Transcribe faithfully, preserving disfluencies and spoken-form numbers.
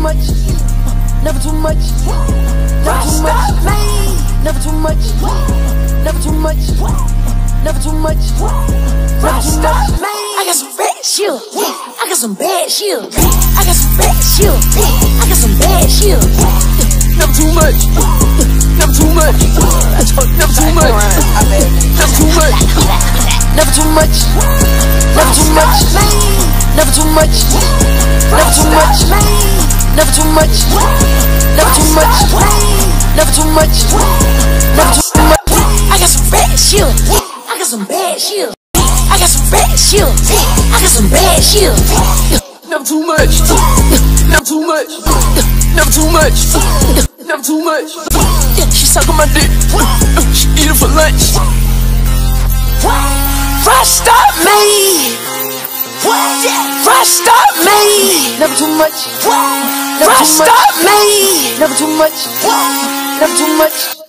much, never too much, never too much, never too much, never too much, never too much, never too much. I got some bad shit, I got some bad shit, I got some bad shit, I got some bad shit. Never too much, never too much, never too much, never too much, never too much, never too much, never too much, never too much, never too much, never too much, never too much, never too much. I got some bad shit, I got some bad shit, I got some bad shit, I got some bad shit. Never too much, never too much, never too much, never too much. She suck on my dick, she eat it for lunch. ROCKSTAR Made, ROCKSTAR Made. Never too much, ROCKSTAR Made. Never too much, never too much.